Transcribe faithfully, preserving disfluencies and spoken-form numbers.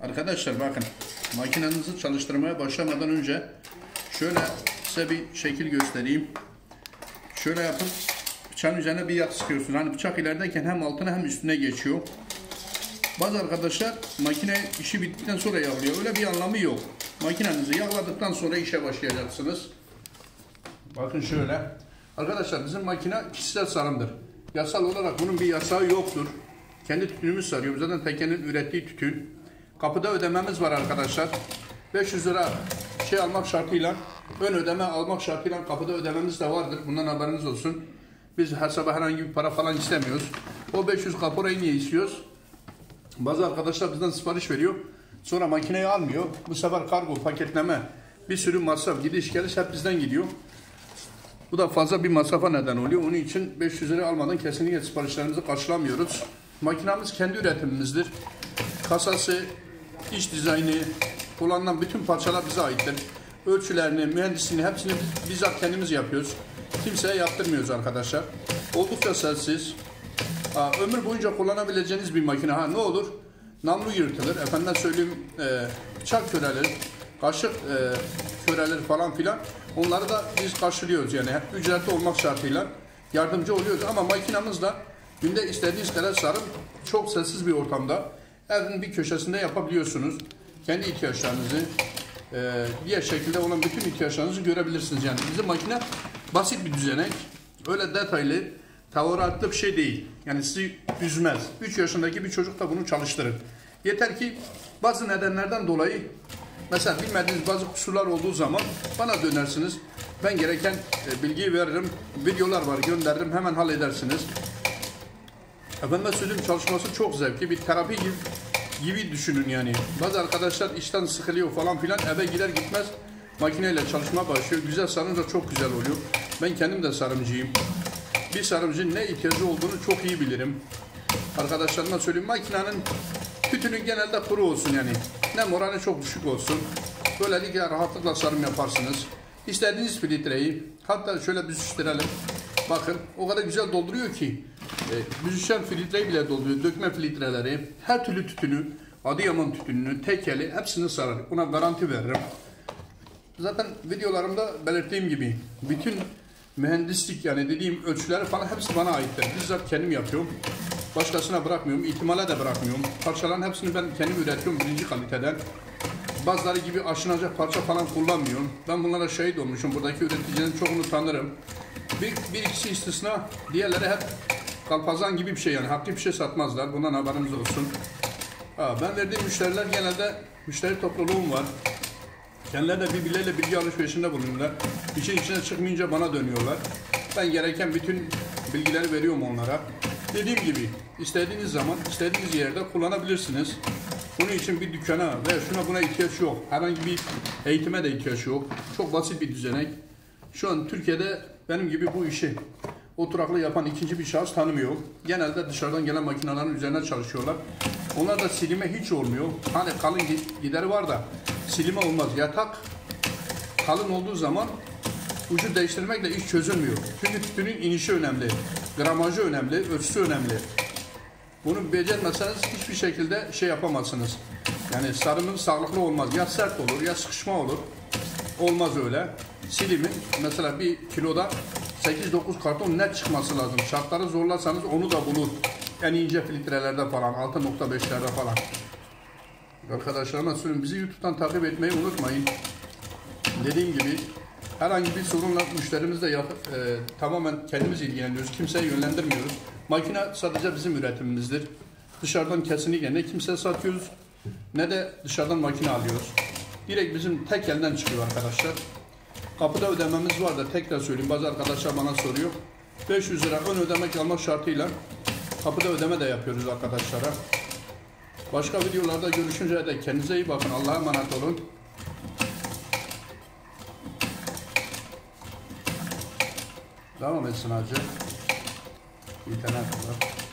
Arkadaşlar bakın, makinenizi çalıştırmaya başlamadan önce şöyle size bir şekil göstereyim. Şöyle yapın, bıçağın üzerine bir yağ sıkıyorsunuz. Hani bıçak ilerideyken hem altına hem üstüne geçiyor. Bazı arkadaşlar makine işi bittikten sonra yağlıyor. Öyle bir anlamı yok. Makinenizi yağladıktan sonra işe başlayacaksınız. Bakın şöyle. Arkadaşlar bizim makine kişisel sarımdır. Yasal olarak bunun bir yasağı yoktur. Kendi tütünümüz sarıyoruz. Zaten tekenin ürettiği tütün. Kapıda ödememiz var arkadaşlar. beş yüz lira şey almak şartıyla, ön ödeme almak şartıyla kapıda ödememiz de vardır. Bundan haberiniz olsun. Biz hesaba herhangi bir para falan istemiyoruz. O beş yüz kaporayı niye istiyoruz? Bazı arkadaşlar bizden sipariş veriyor. Sonra makineyi almıyor. Bu sefer kargo, paketleme, bir sürü masraf, gidiş geliş hep bizden gidiyor. Bu da fazla bir masrafa neden oluyor. Onun için beş yüz lira almadan kesinlikle siparişlerimizi karşılamıyoruz. Makinamız kendi üretimimizdir. Kasası, iç dizaynı, kullanılan bütün parçalar bize aittir. Ölçülerini, mühendisliğini hepsini biz, bizzat kendimiz yapıyoruz. Kimseye yaptırmıyoruz arkadaşlar. Oldukça sessiz. Aa, ömür boyunca kullanabileceğiniz bir makine. Ha ne olur? Namlu yırtılır. Efendim söyleyeyim, e, bıçak körelir, kaşık e, körelir falan filan. Onları da biz karşılıyoruz yani. Ücretli olmak şartıyla yardımcı oluyoruz. Ama makinamızla günde istediğiniz kadar sarım çok sessiz bir ortamda evin bir köşesinde yapabiliyorsunuz. Kendi ihtiyaçlarınızı, e, diğer şekilde olan bütün ihtiyaçlarınızı görebilirsiniz. Yani bizim makine basit bir düzenek. Öyle detaylı, tavaratlı bir şey değil. Yani sizi üzmez. üç yaşındaki bir çocuk da bunu çalıştırır. Yeter ki bazı nedenlerden dolayı, mesela bilmediğiniz bazı kusurlar olduğu zaman bana dönersiniz. Ben gereken e, bilgiyi veririm. Videolar var, gönderirim. Hemen halledersiniz. Efendim söyleyeyim, çalışması çok zevkli. Bir terapi gibi, gibi düşünün yani. Bazı arkadaşlar işten sıkılıyor falan filan. Eve gider gitmez makineyle çalışmaya başlıyor. Güzel sarınca çok güzel oluyor. Ben kendim de sarımcıyım. Bir sarımcının ne ihtiyacı olduğunu çok iyi bilirim. Arkadaşlarıma söyleyeyim, makinenin tütünü genelde kuru olsun yani. Nem oranı çok düşük olsun. Böylelikle rahatlıkla sarım yaparsınız. İstediğiniz filtreyi, hatta şöyle büzüştürelim. Bakın o kadar güzel dolduruyor ki. E, büzüşen filtreyi bile dolduruyor. Dökme filtreleri, her türlü tütünü, Adıyaman tütününü, tekeli hepsini sarar. Buna garanti veririm. Zaten videolarımda belirttiğim gibi bütün mühendislik, yani dediğim ölçüleri falan hepsi bana aittir. Bizzat kendim yapıyorum. Başkasına bırakmıyorum. İhtimale de bırakmıyorum. Parçaların hepsini ben kendim üretiyorum birinci kaliteden. Bazıları gibi aşınacak parça falan kullanmıyorum. Ben bunlara şahit olmuşum. Buradaki üreticilerin çoğunu tanırım. Bir, bir ikisi istisna. Diğerleri hep kalpazan gibi bir şey yani. Haklı bir şey satmazlar. Bundan haberiniz olsun. Ha, ben verdiğim müşteriler genelde müşteri topluluğum var. Kendileri de birbirleriyle bilgi alışverişinde bulunuyorlar. İşin içine çıkmayınca bana dönüyorlar. Ben gereken bütün bilgileri veriyorum onlara. Dediğim gibi istediğiniz zaman, istediğiniz yerde kullanabilirsiniz. Bunun için bir dükkana ve şuna buna ihtiyaç yok. Herhangi bir eğitime de ihtiyaç yok. Çok basit bir düzenek. Şu an Türkiye'de benim gibi bu işi oturaklı yapan ikinci bir şahıs tanımıyor. Genelde dışarıdan gelen makinelerin üzerine çalışıyorlar. Onlar da silime hiç olmuyor. Hani kalın gideri var da silime olmaz. Yatak kalın olduğu zaman ucu değiştirmekle iş çözülmüyor. Çünkü tütünün inişi önemli, gramajı önemli, ölçüsü önemli. Bunu becermezseniz hiçbir şekilde şey yapamazsınız. Yani sarımın sağlıklı olmaz. Ya sert olur ya sıkışma olur. Olmaz öyle. Silimin mesela bir kiloda sekiz dokuz karton net çıkması lazım. Şartları zorlarsanız onu da bulur. En ince filtrelerde falan, altı nokta beşlerde falan. Arkadaşlarıma söyleyeyim, bizi YouTube'dan takip etmeyi unutmayın. Dediğim gibi herhangi bir sorunla müşterimizle e, tamamen kendimiz ilgileniyoruz. Kimseye yönlendirmiyoruz. Makine sadece bizim üretimimizdir. Dışarıdan kesinlikle ne kimseye satıyoruz ne de dışarıdan makine alıyoruz. Direkt bizim tek elden çıkıyor arkadaşlar. Kapıda ödememiz var da tekrar söyleyeyim. Bazı arkadaşlar bana soruyor. beş yüz lira ön ödemek almak şartıyla kapıda ödeme de yapıyoruz arkadaşlara. Başka videolarda görüşünceye dek kendinize iyi bakın. Allah'a emanet olun. Devam etsin hacı. İnternet var.